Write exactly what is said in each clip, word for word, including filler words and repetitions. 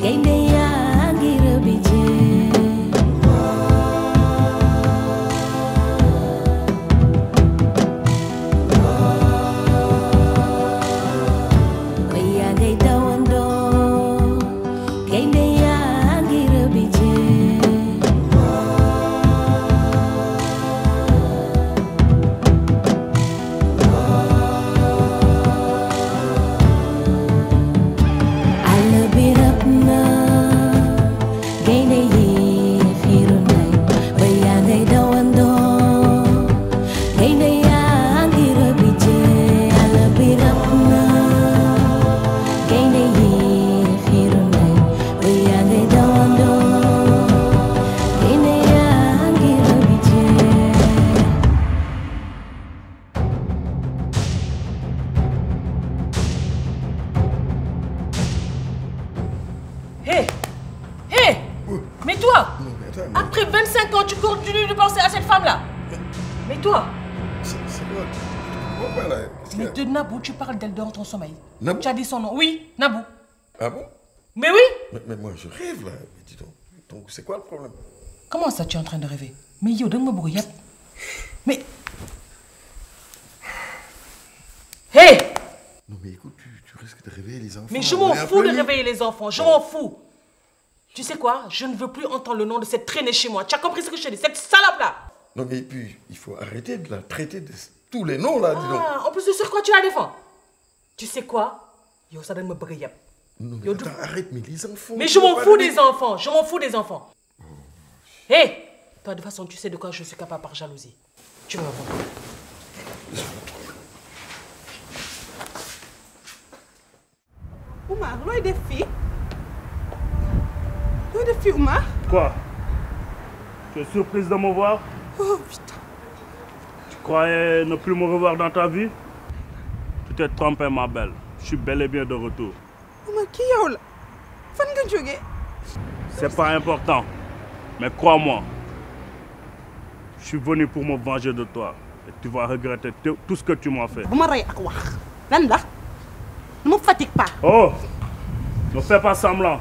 Après vingt-cinq ans, tu continues de penser à cette femme-là. Mais toi... C'est quoi? Pourquoi là? Mais de Nabou, tu parles d'elle dans ton sommeil. Nabou? Tu as dit son nom. Oui, Nabou. Ah bon? Mais oui. Mais, mais moi, je rêve là. Mais dis donc, donc c'est quoi le problème? Comment ça, tu es en train de rêver? Mais yo, donne-moi brouillette. Mais... Hé! Non mais écoute, tu, tu risques de réveiller les enfants. Mais je m'en fous de réveiller les enfants, je m'en fous. Tu sais quoi? Je ne veux plus entendre le nom de cette traînée chez moi. Tu as compris ce que je te dis? Cette salope-là! Non mais puis, il faut arrêter de la traiter de tous les noms là, dis donc. Ah, en plus de sur quoi tu la défends? Tu sais quoi? Yo, ça donne me briller. Non mais Yo, attends, du... arrête, mais les enfants... Mais je m'en fous des enfants, je m'en fous des enfants. Hé! Oh. Hey, toi, de toute façon, tu sais de quoi je suis capable par jalousie. Tu vas voir. Oumar, looy def fii looy def fii Oumar. Quoi? Tu es surprise de me voir? Oh putain. Tu croyais ne plus me revoir dans ta vie? Tu t'es trompée, ma belle. Je suis bel et bien de retour. Oumar, kii yow la fan nga jógee? C'est pas important. Mais crois-moi, je suis venu pour me venger de toi. Et tu vas regretter tout ce que tu m'as fait. Bu ma rey ak wax lan la ne me fatigue pas. Oh, ne fais pas semblant.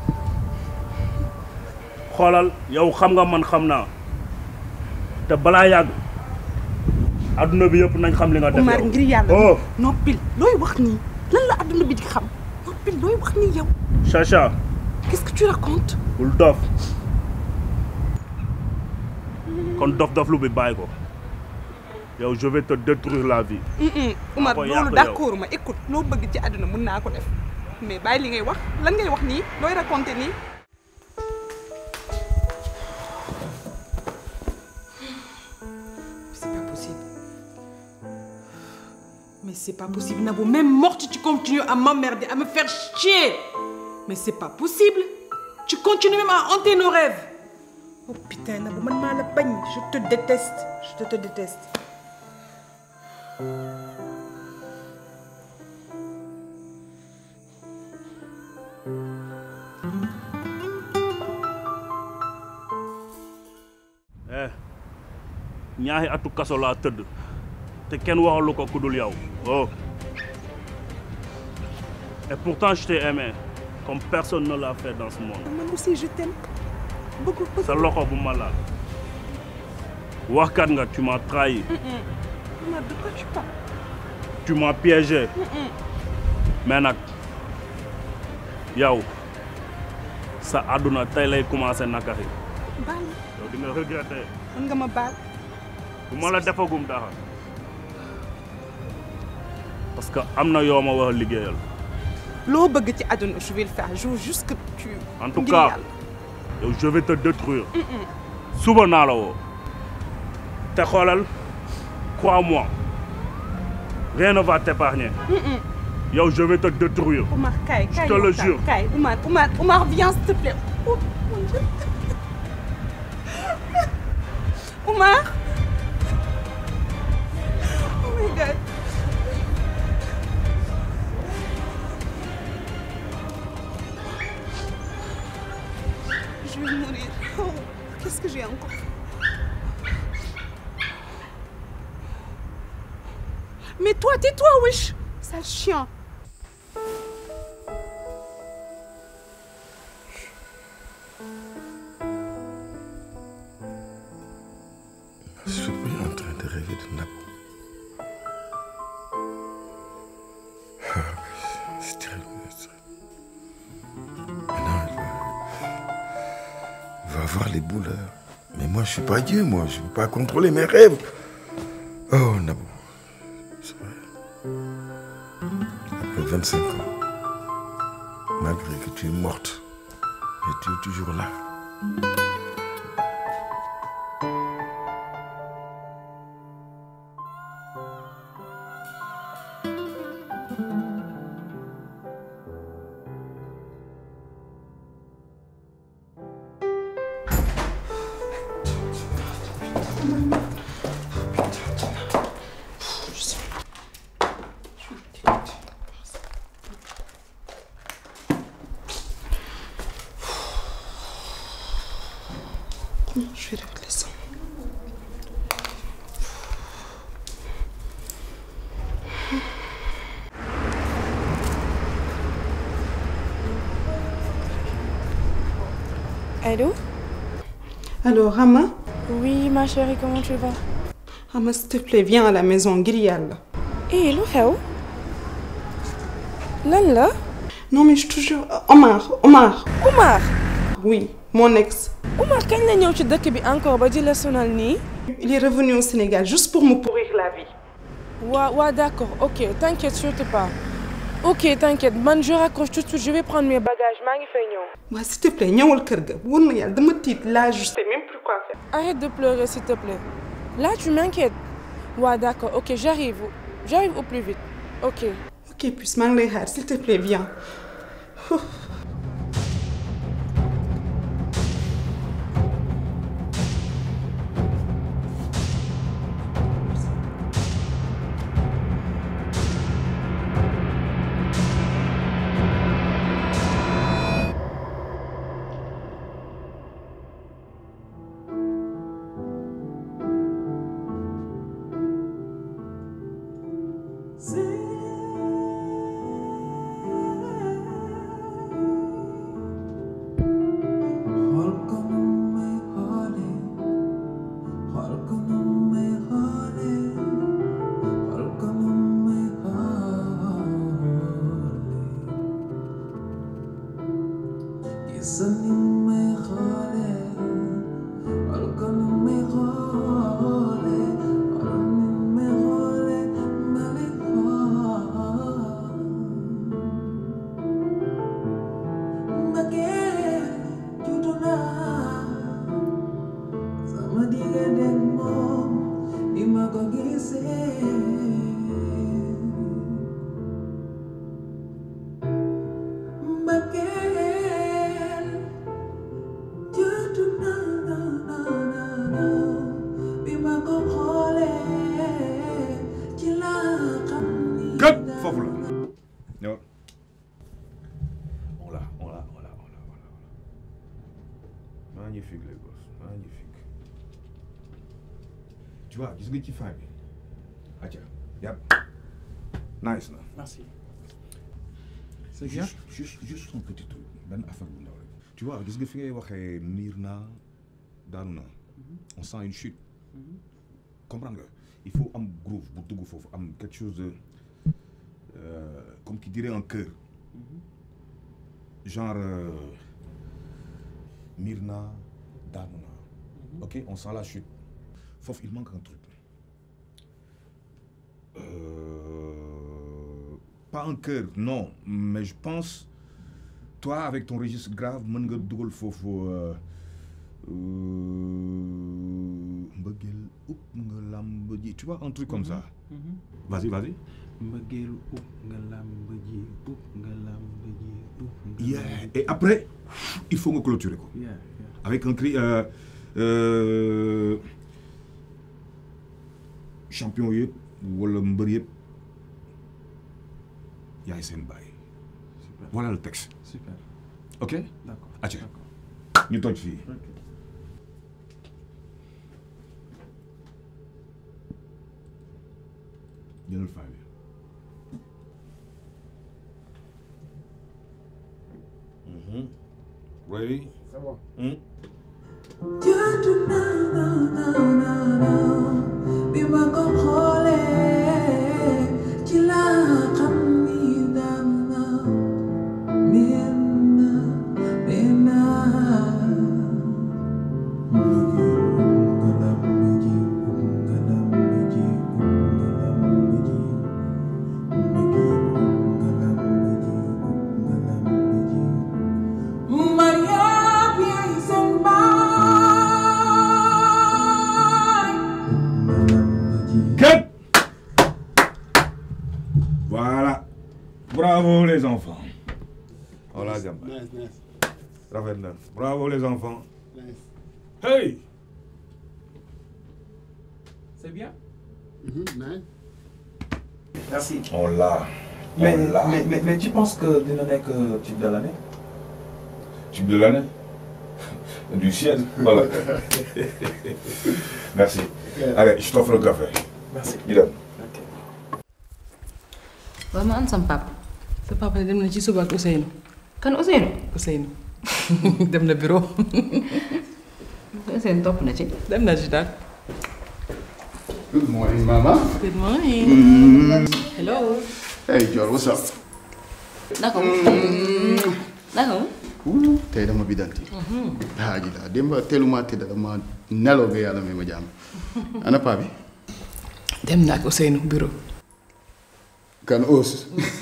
xoolal yow xam nga man xam naa te balaa yàgg adduna bi yëpp nañ xam li nga def. Oumar ngir yàlla noppil looy wax nii lan la adduna bi di xam noppil looy wax nii yow. Chacha. Qu'est-ce que tu racontes? bul dof kon dof dof lu bi bàyyi ko yow je vais te détruire la vie. Oumar loolu d'accord ma écoute loo bëgg ci àdduna mën naa ko def mais bàyyi li ngay wax lan ngay wax nii looy raconter nii. C'est pas possible. Mais c'est pas possible, Nabou. Même morte, tu continues à m'emmerder, à me faire chier. Mais c'est pas possible. Tu continues même à hanter nos rêves. Oh putain, Nabou, man ma la bagne. Je te déteste. Je te, te déteste. Eh, ñaari atu kaso laa tëdd te kenn waxalu ko ku dul yow. Oh. Et pourtant je t'ai aimé comme personne ne l'a fait dans ce monde. Moi aussi je t'aime beaucoup. Sa loxo bu ma laal. Waxkat nga, tu m'as trahi. Oumar, de quoi tu parles? Tu m'as piégé. Mais nag yow sa àdduna tey lay commencé nakari. Baal yow di nga regretter. mën nga ma baal. bu ma la defagum dara. parce que am na yoo ma war a liggéeyal. loo bëgg ci àdduna je vais le faire je veux juste que tu. en tout cas yow je vais te détruire. suba naa la woo. te xoolal crois-moi rien ne va t'épargner. yow je vais te détruire. Oumar kaay kaay je te le jure. kaay Oumar Oumar Oumar viens s'il te plaît. Oh mon Dieu. Oumar. Oh my God. Je vais mourir. Oh, qu'est-ce que j'ai encore fait? Mais toi, tais-toi, wesh. Sale chien. Je suis en train de rêver de Nabou. C'est terrible, c'est terrible. Maintenant, elle va, elle va avoir les boules. Mais moi, je suis pas Dieu, moi. Je ne peux pas contrôler mes rêves. Oh, Nabou. C'est vrai. Après vingt-cinq ans, malgré que tu es morte, mais tu es toujours là. Je vais remettre les sangs. Allô? Alors, Rama? Oui, ma chérie, comment tu vas? Rama, s'il te plaît, viens à la maison, ngir yàlla. Eh, lu xew? Lan la? Non, mais je te jure, Omar, Omar. Omar? Oui, mon ex. Omar, kañ la ñëw ci dëkk bi encore ba di la sonal nii? Il est revenu au Sénégal juste pour me pourrir la vie. Ouais, ouais, d'accord, ok, t'inquiète surtout pas. Ok, t'inquiète, man, je raccroche tout de suite, je vais prendre mes bagages, maa ngi fay ñëw. Ouais, s'il te plaît, ñëwal kër ga. Wóor na yàlla dama tiit là, je sais même plus quoi faire. Arrête de pleurer, s'il te plaît. Là, tu m'inquiètes. Ouais, d'accord, ok, j'arrive. J'arrive au plus vite. Ok. Ok, puis maa ngi lay xaar, s'il te plaît, viens. Magnifique les gosses, magnifique. Tu vois, gis nga ci fin bi. Atia, yap. Nice na. Merci. C'est bien. Juste, juste un petit truc, ben affaire bu ndaw rek. Tu vois, gis nga fi ngay waxee miir naa daanu naa. On sent une chute. Comprendre nga? Il faut am groove bu dugg foofu am quelque chose de euh, comme qui dirait un cœur. Genre euh, miir naa daanu naa. Ok, on sent la chute. Foofu il manque un truc. Euh, pas un cœur, non, mais je pense, toi avec ton registre grave, mën nga dugal foofu mbëggeel upp nga làmb ji, tu vois, un truc comme ça. Vas-y, vas-y. Mbëggeel upp nga làmb ji, upp nga làmb ji, upp nga. Yeah. Et après, il faut nga clôturer ko. Yeah, yeah. Avec un cri. Euh, euh, champion yëpp wala mbër yëpp yaay seen baay. Super. Voilà le texte. Super. Ok. D'accord. Atia. D'accord. ñu toj fii. Ok. jëlal fin bi. Mhm. Ready? C'est bon. Hmm? Voilà. Bravo les enfants. Voilà, Jamba. Nice, nice. Rafet na. Bravo les enfants. Nice. Hey! C'est bien. Mhm, nice. Merci. On l'a. Mais, On l'a. mais, mais, mais tu penses que dina nekk type de l'année? Tube de l'année? Du ciel. Voilà. Merci. Allez, je t'offre le café. Merci. Il est. waaw ma an sam papa. sa papa dem na ci suba ak Ousseynou. kan Ousseynou. Ousseynou dem na bureau. Ousseynou topp na ci. dem na ci daal. Good morning, Mama. Good morning. Hello. Hey, Joel, what's up? naka mu. naka mu. Ouh, tey dama bidanti. Ah, ji la démb teeluma tëdd dama nelaw ba yàlla may ma jàmm. Ana paa bi? dem na ak Ousseynou bureau. Kan Ous.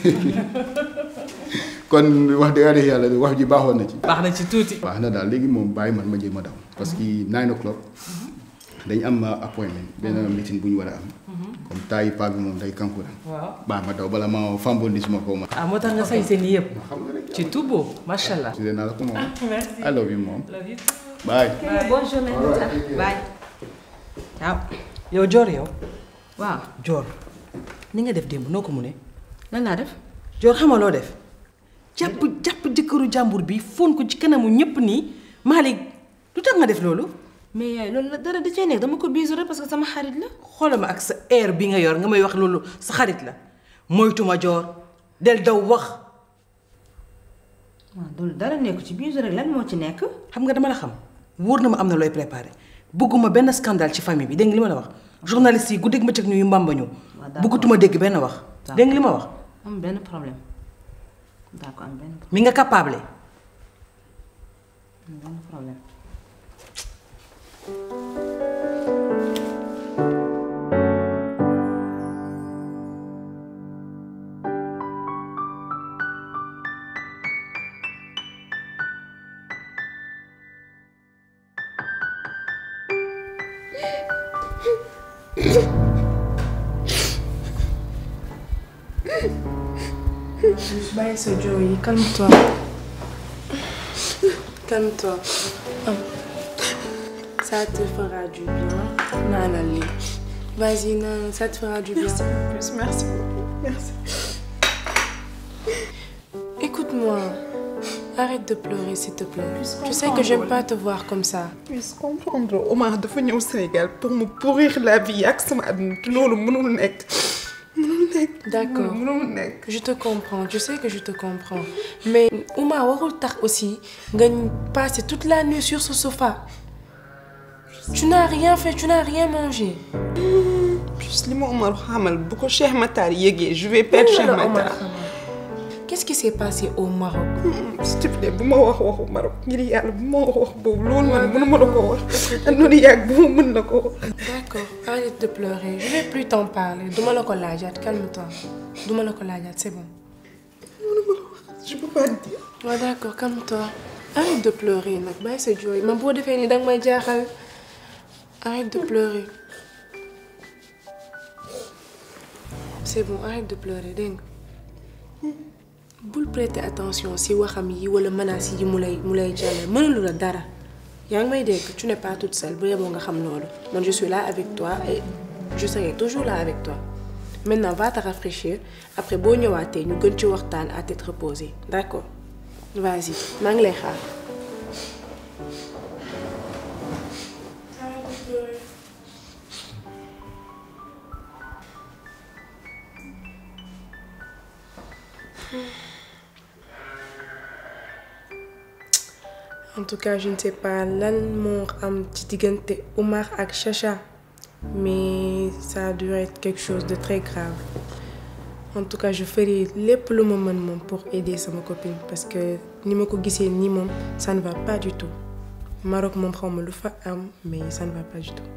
kon wax dëgg yàlla wax ji baaxoon na ci. baax na ci tuuti. baax na daal léegi moom bàyyi man ma jéem a daw. parce que nine o'clock dañ am appointment benn meeting bu ñu war a am. comme taay paa bi moom day kankuran. waaw baax ma daw bala ma fambondi suma ko ma. ah moo tax nga say seen yëpp. xam nga rek ci tout beau macha allah. tuddee naa la ko moom. merci. I love you moom. love you too. Bye. bonne journée. bye. waaw yow Dior yow. waaw. Dior ni nga def démb noo ko mu ne. lan laa def. Dior xamal loo def. jàpp jàpp jëkkëru jàmbur bi fóon ko ci kanamu ñëpp nii Malick lu tax nga def loolu. mais yaay loolu la dara da cee nekk dama ko bisu rek parce que sama xarit la. xoolal ma ak sa air bi nga yor nga may wax loolu sa xarit la moytuma Dior del daw wax. waaw loolu dara nekku ci bisu rek lan moo ci nekk. xam nga dama la xam wóor na ma am na looy préparé bëgguma benn scandale ci famille bi dégg nga li ma la wax journaliste yi guddeeg bëccëg ñuy mbambañu. waaw d'accord bëggatuma dégg benn wax. dégg nga li ma wax. am benn problème d'accord am benn mi nga capable. am benn problème. Bàyyi sa jooy yi, calme-toi. Calme-toi. Ça te fera du bien. Nana li. Vas-y, Nana, ça te fera du bien. Merci, merci beaucoup. Merci. Écoute-moi. Arrête de pleurer, s'il te plaît. Tu sais que j'aime pas te voir comme ça. Puisse comprendre Omar dafa ñëw Sénégal pour me pourrir la vie ak sama àdduna te loolu mënul nekk. mënul nekk. D'accord. mënul nekk. Je te comprends, tu sais que je te comprends. Mais Oumar warul tax aussi nga passer toute la nuit sur ce sofa. Tu n'as rien fait, tu n'as rien mangé. Puisse li ma Omar xamal bu ko Cheikh Matar yëgee je vais perdre Cheikh Matar. Qu'est-ce qui s'est passé au Maroc? S'il te plaît bu ma wax waxu Maroc ngir yàlla bu ma wax wax boobu loolu man mënuma la ko wax. loolu yàgg bu ma mën la ko wax. D'accord, arrête de pleurer. Je vais plus t'en parler. Duma la ko laajaat, calme-toi. Duma la ko laajaat, c'est bon. Je peux pas te dire. Ouais, d'accord, calme-toi. Arrête de pleurer nag bàyyi sa jooy ma boo defee ni danga may jaaxal. Arrête de pleurer. C'est bon, arrête de pleurer, dégg nga. Bul prêter attention si waxam yi wala menaces yi mu lay mu lay jàllale mënulu la dara. yaa ngi may dégg tu n'es pas toute seule bu yeboo nga xam loolu. man je suis là avec toi et je serai toujours là avec toi. Maintenant va te rafraîchir après boo ñëwaatee ñu gën ci waxtaan à tête reposée, d'accord? Vas-y maa ngi lay xaar. En tout cas, je ne sais pas lan moo am ci diggante Oumar ak Chacha, mais ça a dû être quelque chose de très grave. En tout cas, je ferai lépp lu ma mën moom pour aider sama copine parce que ni ma ko gisee nii moom ça ne va pas du tout. Maroc moom xaw ma lu fa am mais ça ne va pas du tout.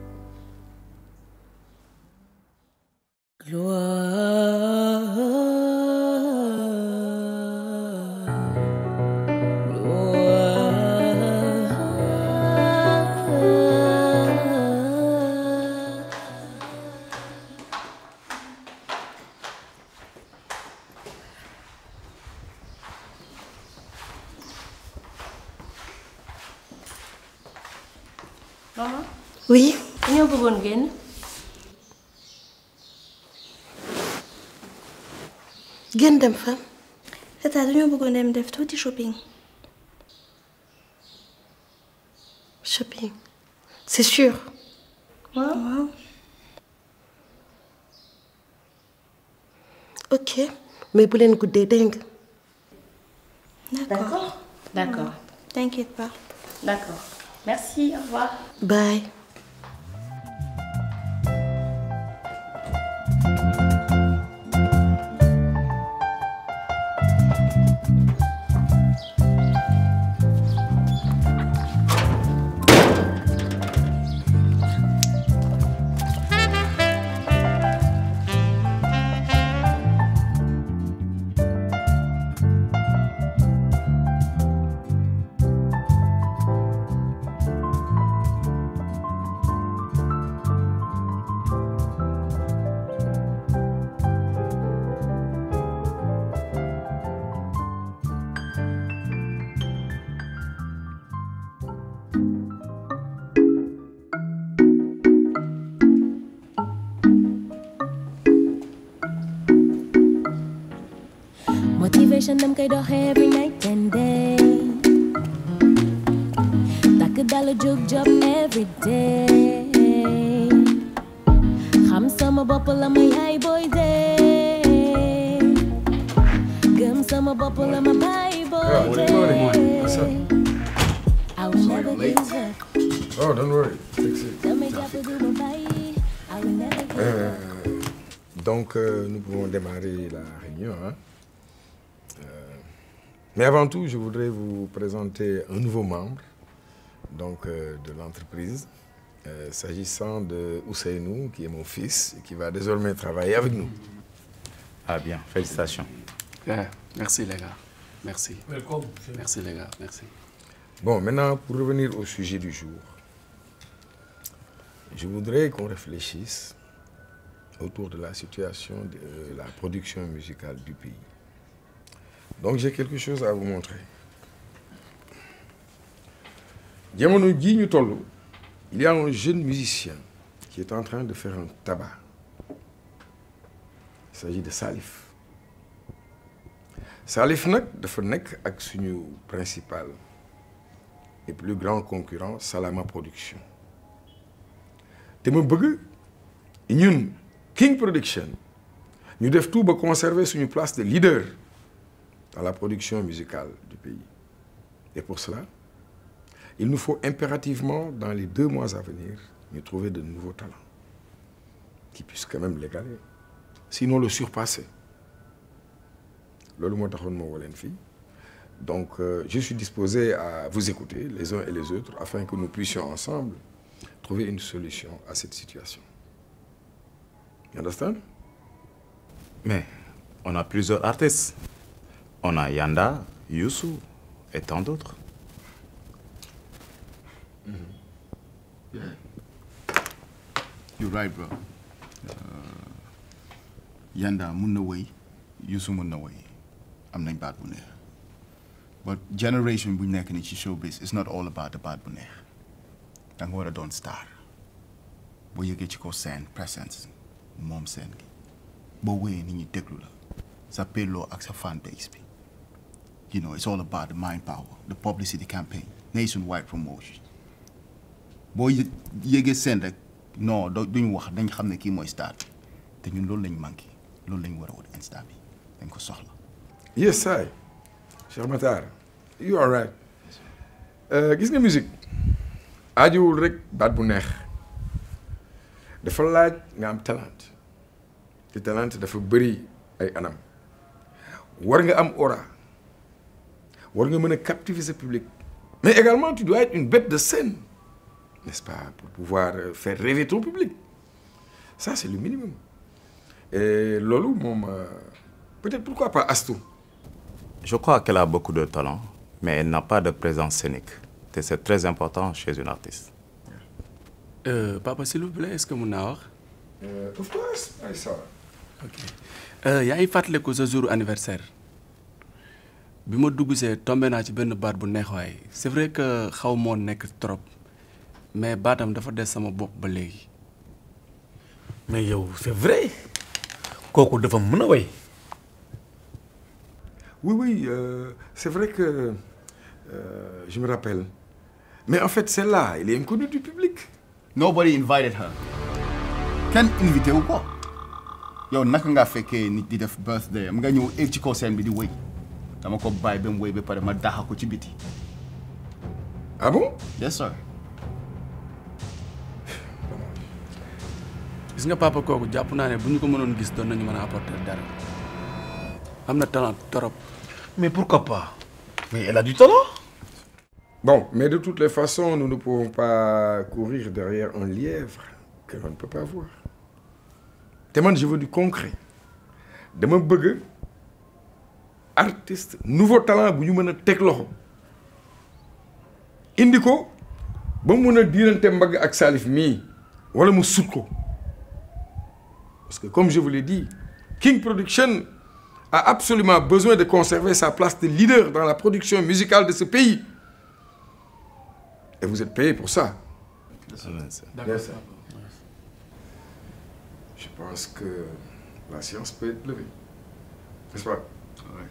Maman. Oui. dañoo bëggoon génn. génn dem fa. tata dañoo bëggoon dem def tuuti shopping. shopping. c'est sûr. waaw waaw. ok mais bu leen guddee dégg nga. d'accord D'accord. T'inquiète pas. D'accord. Merci, au revoir. Bye. Motivation them kay dox every night and day. Takk dala jóg job every day. Xam sama bopp la ma yaay boy day. Gëm sama bopp la ma baay boy day. I will never give up. Oh, don't worry. Damay jàpp du ma bàyyi. I will never give Euh, up. donc, euh, nous pouvons démarrer la réunion. Hein? Euh, mais avant tout, je voudrais vous présenter un nouveau membre donc, euh, de l'entreprise, euh, s'agissant de Ousseynou, qui est mon fils, et qui va désormais travailler avec nous. Ah bien, félicitations. Yeah, merci les gars. Merci. Welcome. Merci les gars, merci. Bon, maintenant, pour revenir au sujet du jour, je voudrais qu'on réfléchisse autour de la situation de la production musicale du pays. Donc j'ai quelque chose à vous montrer. Jamono ji ñu tollu, il y a un jeune musicien qui est en train de faire un tabac. Il s'agit de Salif. Salif nag dafa nekk ak suñu principal et plus grand concurrent Salama Production. Te ma bëgg ñun King Production ñu def tout ba conserver suñu place de leader dans la production musicale du pays. Et pour cela, il nous faut impérativement, dans les deux mois à venir, nous trouver de nouveaux talents qui puissent quand même l'égaler, sinon le surpasser. Loolu moo taxoon ma woo leen fii. Donc, euh, je suis disposé à vous écouter, les uns et les autres, afin que nous puissions ensemble trouver une solution à cette situation. You understand? Mais on a plusieurs artistes. On a Yanda, Youssou et tant d'autres. Mm-hmm. Yeah. You're right, bro. Uh, Yanda mun na woy, Youssou mun na woy. Am nañ baat bu neex. But generation bu nekk ni ci showbiz is not all about the baat bu neex. Da nga war a doon star. Boo yëgee ci ko scène presence moom scène gi. Boo wéyee nit ñi déglu la. Sa pelloo ak sa fan base bi. You know, it's all about the mind power, the publicity campaign, nationwide promotion. Boo yëgee scène rek non duñ wax dañ xam ne kii mooy star bi. Te ñun loolu lañ manqué. Loolu lañ war a wut instant bi. Dañ ko soxla. Yes, I. Cheikh Matar, you are right. gis nga musique aajuwul rek baat bu neex dafa laaj nga am talent te talent dafa bëri ay anam war nga am aura war nga mën a captiver ce public mais également tu dois être une bête de scène n'est-ce pas pour pouvoir faire rêver ton public ça c'est le minimum et loolu moom peut-être pourquoi pas Astou. Je crois qu'elle a beaucoup de talent mais elle n'a pas de présence scénique et c'est très important chez une artiste. Euh, papa s'il vous plaît est-ce que mun naa wax. Of course I saw. Ok yaa ngi fàttaliku sa jour anniversaire bi ma dugg see tombé naa ci benn baat bu neex waay c'est vrai que xaw moo nekk trop mais baatam dafa des sama bopp ba léegi. mais yow c'est vrai kooku dafa mën a way. oui oui euh, c'est vrai que euh, je me rappelle mais en fait celle-là elle est inconnue du public. Nobody invited her. Kenn invité wu ko. yow naka nga fekkee nit di def birthday am nga ñëw egg ci kaw scène bi di wéy dama ko bàyyi ba mu wéy ba pare ma daxa ko ci biti. ah bon. yes sir. gis nga papa kooku jàpp naa ne bu ñu ko mënoon gis doon nañu mën a apporter dara am na talent trop. mais pourquoi pas. mais elle a du talent. bon mais de toutes les façons nous ne pouvons pas courir derrière un lièvre que l'on ne peut pas voir. te man je veux du concret dama bëgg artiste nouveau talent bu ñu mën a teg loxo indi ko ba mu mën a diirante mbagg ak Salif mii wala mu sut ko parce que comme je vous l'ai dit King Production a absolument besoin de conserver sa place de leader dans la production musicale de ce pays et vous êtes payé pour ça. D'accord. Je pense que la séance peut être levée. N'est-ce pas? Ouais.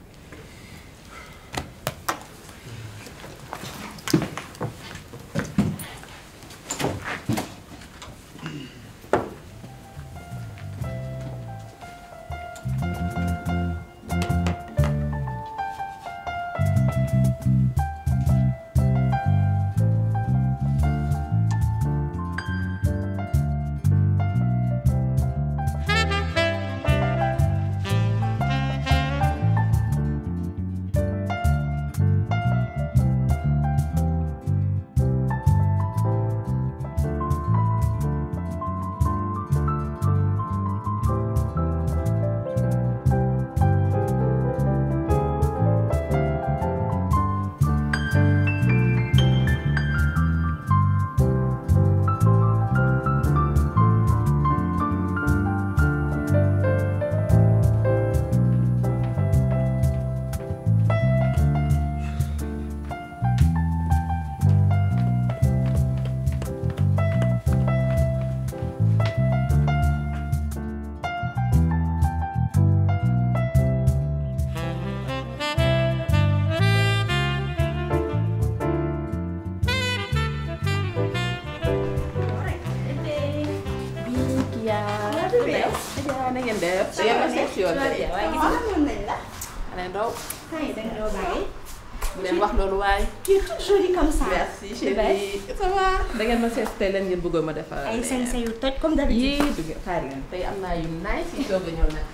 na ngeen def. da ngeen ma seet si yoon de. waaye gis nga. Allez Ndao. Hi, da nga bàyyi. bu leen wax loolu waaye. Tu es toute jolie comme ça. merci chérie. ça va. da ngeen ma seet tey leen ngeen bëggoon ma defar. ay sañse yu toj comme d'habitude. yii dugg xaar leen tey am naa yu nice yi doog a ñëw nag.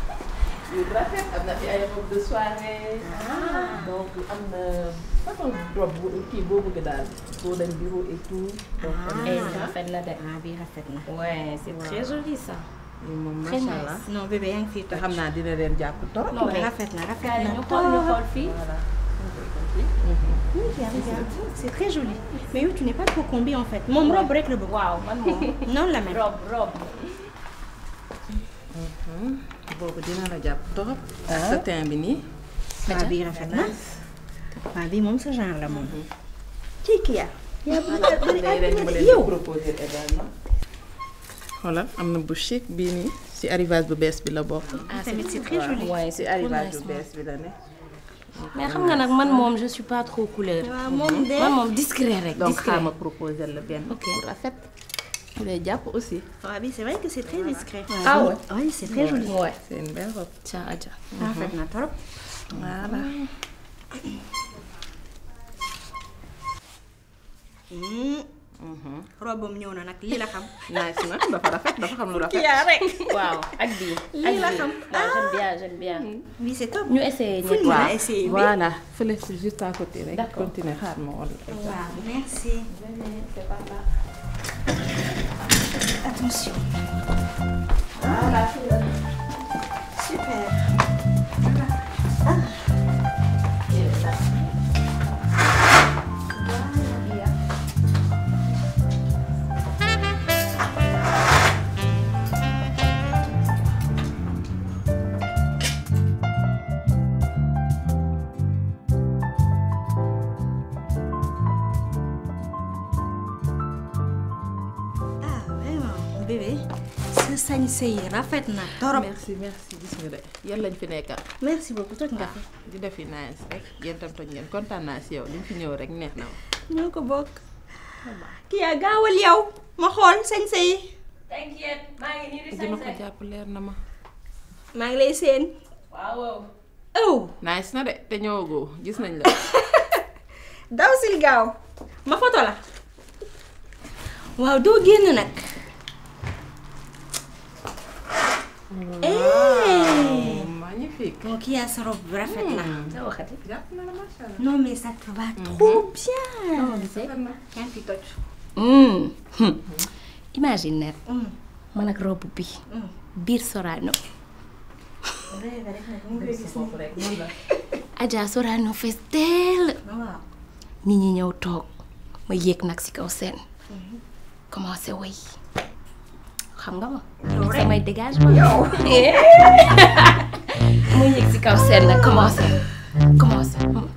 yu rafet am na fi ay robe de soirée. donc am na façon robe bu kii boo bëgg daal. boo dem bureau et tout. donc rafet na de. ah bii rafet na. ouais c'est très joli ça. moom très macha allah nice. non bébé yaa ngi fiy te toj. xam naa dina leen jàpp trop. non mais rafet na rafet na ñu xool ñu xool fii. Oui, regarde, regarde. C'est très joli. Mais yow tu n'es pas trop combi en fait. Moom robe rek la bëgg. waaw man moom. noonu la mel. robe robe. boobu dina la jàpp trop. ak sa teint bi nii. waaw bii rafet na. waaw bii moom sa genre la moom. ci kii yaa. yaa bëgg yow. proposer également. xoolal am na bu chic bii nii ci arrivage bu bees bi la bokk. ah tamit c'est très joli. waaye ci arrivage bu bees bi la ne. mais xam nga nag man moom je suis pas trop couleur. waaw moom de. man moom discret rek. donc discret xaaral ma proposer la benn. Ok. bu rafet. bu lay jàpp aussi. waaw bii c'est vrai que c'est très discret. ah ouais. oui c'est très joli. ouais c'est une belle robe. tiens aja. rafet na trop. voilà. robam ñëw na nag lii la xam. nice na dafa rafet dafa xam lu rafet. Kii yaa rek. waaw ak bii. lii la xam. ah j'aime bien j'aime bien. oui c'est top. ñu essayé fu ñu mën a essayé bi. voilà fële si juste à côté rek. D'accord. continuer xaar ma wala. waaw merci. c'est pas là. attention. voilà. super. bébé sa sañse yi rafet na torop. merci merci gis nga de yéen lañ fi nekkal. merci beaucoup toj nga fi. di def fi nice rek yéen tam toj ngeen kontaan naa si yow li fi ñëw rek neex na ma. ñoo ko bokk. kii yaa gaawal yow ma xool sañse yi. t'inquiète maa ngi nii di dina ko jàpp leer na ma. maa ngi lay seen. waaw. aw. nice na de te ñëwagoo gis nañ la. daw sil gaaw ma foto la. waaw doo génn nag. Wow, magnifique. Bon, qui a sa robe rafet na. Ça va xati. Non mais ça te va trop bien. Non, mais c'est Kan fi toj. Hmm. Imagine man ak robe bi. Biir Sorano. Adja Sorano fees dell. Waaw. Nit ñi ñëw toog ma yéeg nag si kaw seen. Commencé woy. xam nga ma. samay dégagement. yow. mu yéeg si kaw seen nag commencé commencé.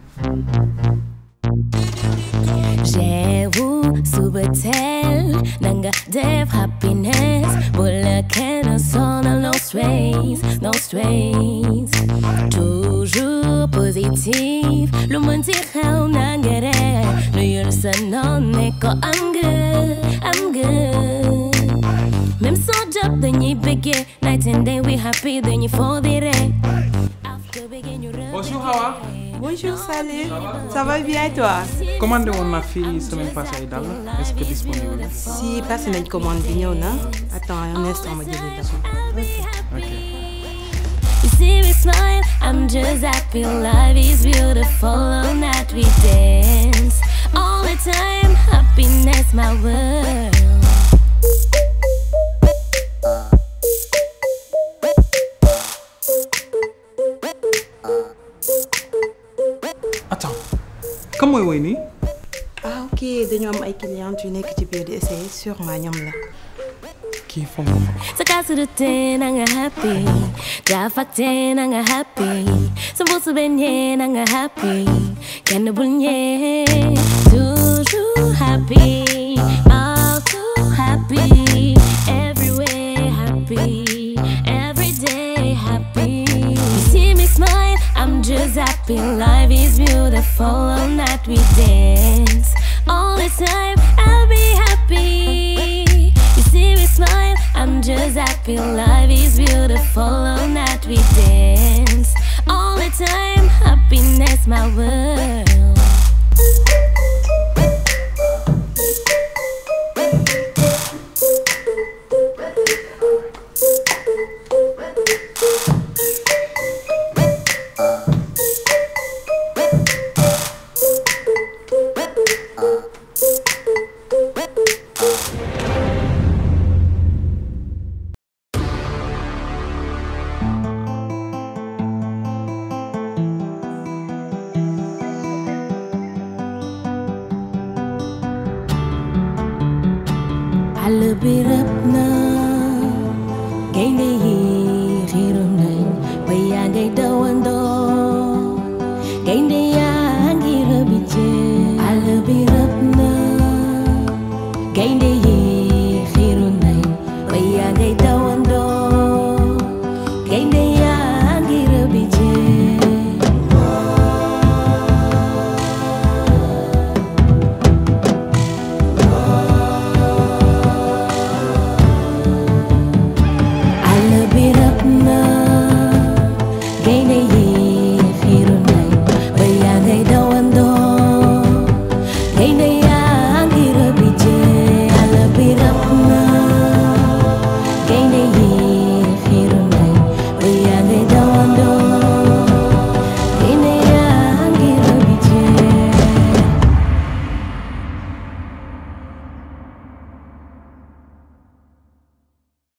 J'avoue, suba teel nanga def happiness bu la kenn sonal no stress no stress toujours positif lu mën ci xew nanga rek nuyul sa noon ne ko am nga am nga même sans job dañuy bëggee night and day we happy dañuy foo di rek. Bonjour Hawa. Bonjour Salih. Ça va bien et toi? Commandé woon naa fii semaine passée ay dàll est-ce que disponible? Si passé nañ commande bi ñëw na. Attends un instant ma jëli dara. Ok. You see me smile, I'm just happy. Life is beautiful, all night we dance. All the time, happiness my world. Attends, kan mooy woy nii? Ah ok dañu am ay clientes yu nekk ci biir di essayer sûrement ñoom la. Kii foog nga. Sakasudute nanga happy, dafakte nanga happy, sambusu benye nanga happy, kenn bul nye, toujours happy, all too happy, everywhere happy, every day happy. You see me smile, I'm just happy, life is beautiful, all night we dance, all the time I'll be happy. You see me smile, I'm just happy, life is beautiful, all night we dance, all the time happiness my world. Àll bi rëb na gaynde yi xiiru nañ ba yaa ngay dawandoo